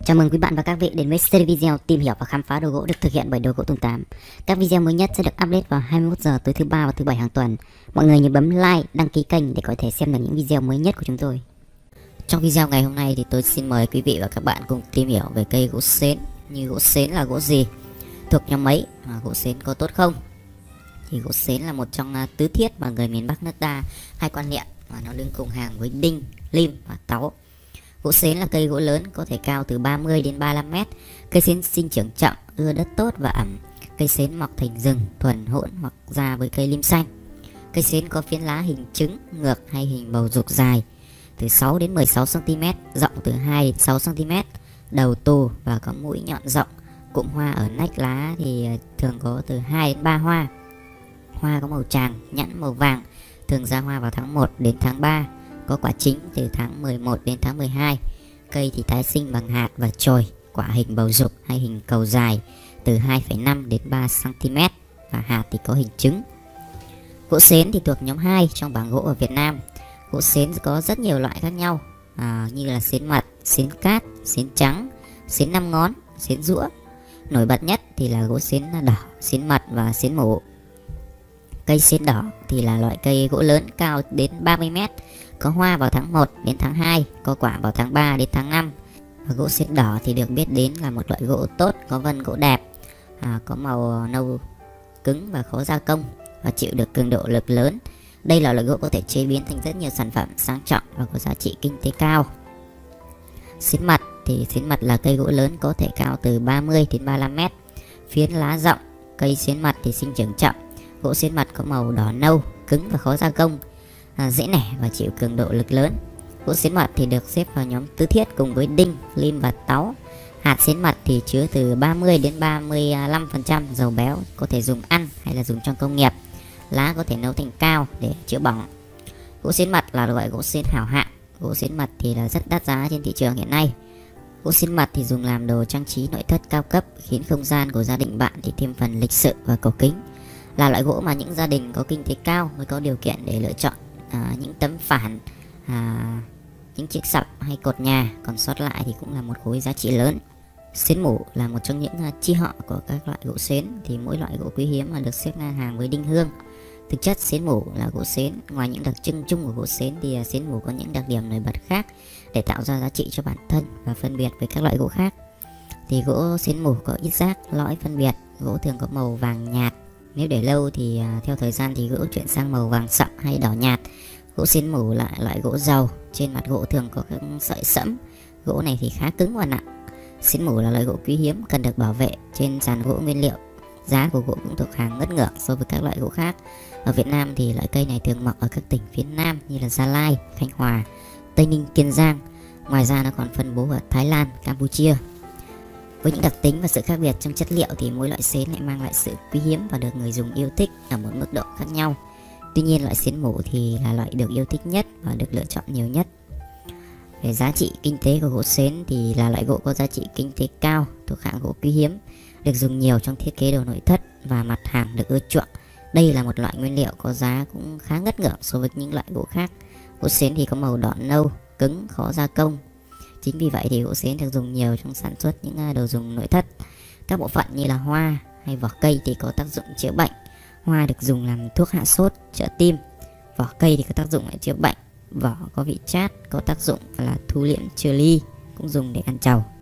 Chào mừng quý bạn và các vị đến với series video tìm hiểu và khám phá đồ gỗ được thực hiện bởi Đồ Gỗ Tùng 8. Các video mới nhất sẽ được update vào 21 giờ tối thứ ba và thứ bảy hàng tuần. Mọi người nhớ bấm like, đăng ký kênh để có thể xem được những video mới nhất của chúng tôi. Trong video ngày hôm nay thì tôi xin mời quý vị và các bạn cùng tìm hiểu về cây gỗ sến. Như gỗ sến là gỗ gì, thuộc nhóm mấy, và gỗ sến có tốt không? Thì gỗ sến là một trong tứ thiết mà người miền Bắc nước ta hay quan niệm, và nó đứng cùng hàng với đinh, lim và táu. Gỗ sến là cây gỗ lớn, có thể cao từ 30 đến 35 mét. Cây sến sinh trưởng chậm, ưa đất tốt và ẩm. Cây sến mọc thành rừng thuần hỗn hoặc ra với cây lim xanh. Cây sến có phiến lá hình trứng, ngược hay hình bầu dục dài từ 6 đến 16 cm, rộng từ 2 đến 6 cm, đầu tù và có mũi nhọn rộng. Cụm hoa ở nách lá thì thường có từ 2 đến 3 hoa. Hoa có màu tràng, nhẵn màu vàng, thường ra hoa vào tháng 1 đến tháng 3. Có quả chín từ tháng 11 đến tháng 12. Cây thì tái sinh bằng hạt và chồi, quả hình bầu dục hay hình cầu dài từ 2,5 đến 3 cm và hạt thì có hình trứng. Gỗ sến thì thuộc nhóm 2 trong bảng gỗ ở Việt Nam. Gỗ sến có rất nhiều loại khác nhau, như là sến mật, sến cát, sến trắng, sến 5 ngón, sến rũa. Nổi bật nhất thì là gỗ sến đỏ, sến mật và sến mủ. Cây sến đỏ thì là loại cây gỗ lớn, cao đến 30 mét, có hoa vào tháng 1 đến tháng 2, có quả vào tháng 3 đến tháng 5. Và gỗ sến đỏ thì được biết đến là một loại gỗ tốt, có vân gỗ đẹp, có màu nâu cứng và khó gia công và chịu được cường độ lực lớn. Đây là loại gỗ có thể chế biến thành rất nhiều sản phẩm sang trọng và có giá trị kinh tế cao. Sến mật thì sến mật là cây gỗ lớn, có thể cao từ 30 đến 35 mét, phiến lá rộng. Cây sến mật thì sinh trưởng chậm. Gỗ sến mật có màu đỏ nâu, cứng và khó gia công, dễ nẻ và chịu cường độ lực lớn. Gỗ sến mật thì được xếp vào nhóm tứ thiết cùng với đinh, lim và táu. Hạt sến mật thì chứa từ 30 đến 35% dầu béo, có thể dùng ăn hay là dùng trong công nghiệp. Lá có thể nấu thành cao để chữa bỏng. Gỗ sến mật là loại gỗ sến hảo hạng. Gỗ sến mật thì là rất đắt giá trên thị trường hiện nay. Gỗ sến mật thì dùng làm đồ trang trí nội thất cao cấp, khiến không gian của gia đình bạn thì thêm phần lịch sự và cổ kính. Là loại gỗ mà những gia đình có kinh tế cao mới có điều kiện để lựa chọn. Những tấm phản, những chiếc sập hay cột nhà còn sót lại thì cũng là một khối giá trị lớn. Sến mủ là một trong những chi họ của các loại gỗ sến, thì mỗi loại gỗ quý hiếm mà được xếp ngang hàng với đinh hương. Thực chất sến mủ là gỗ sến, ngoài những đặc trưng chung của gỗ sến thì sến mủ có những đặc điểm nổi bật khác để tạo ra giá trị cho bản thân và phân biệt với các loại gỗ khác. Thì gỗ sến mủ có ít rác, lõi phân biệt, gỗ thường có màu vàng nhạt. Nếu để lâu thì theo thời gian thì gỗ chuyển sang màu vàng sậm hay đỏ nhạt. Gỗ sến mủ là loại gỗ dầu, trên mặt gỗ thường có các sợi sẫm. Gỗ này thì khá cứng và nặng. Sến mủ là loại gỗ quý hiếm, cần được bảo vệ trên sàn gỗ nguyên liệu. Giá của gỗ cũng thuộc hàng ngất ngưỡng so với các loại gỗ khác. Ở Việt Nam thì loại cây này thường mọc ở các tỉnh phía Nam như là Gia Lai, Thanh Hóa, Tây Ninh, Kiên Giang. Ngoài ra nó còn phân bố ở Thái Lan, Campuchia. Với những đặc tính và sự khác biệt trong chất liệu thì mỗi loại sến lại mang lại sự quý hiếm và được người dùng yêu thích ở một mức độ khác nhau. Tuy nhiên loại sến mủ thì là loại được yêu thích nhất và được lựa chọn nhiều nhất. Về giá trị kinh tế của gỗ sến thì là loại gỗ có giá trị kinh tế cao, thuộc hạng gỗ quý hiếm, được dùng nhiều trong thiết kế đồ nội thất và mặt hàng được ưa chuộng. Đây là một loại nguyên liệu có giá cũng khá ngất ngưỡng so với những loại gỗ khác. Gỗ sến thì có màu đỏ nâu, cứng, khó gia công. Chính vì vậy thì gỗ sến được dùng nhiều trong sản xuất những đồ dùng nội thất. Các bộ phận như là hoa hay vỏ cây thì có tác dụng chữa bệnh. Hoa được dùng làm thuốc hạ sốt, trợ tim. Vỏ cây thì có tác dụng để chữa bệnh. Vỏ có vị chát, có tác dụng là thu liễm trừ ly, cũng dùng để ăn trầu.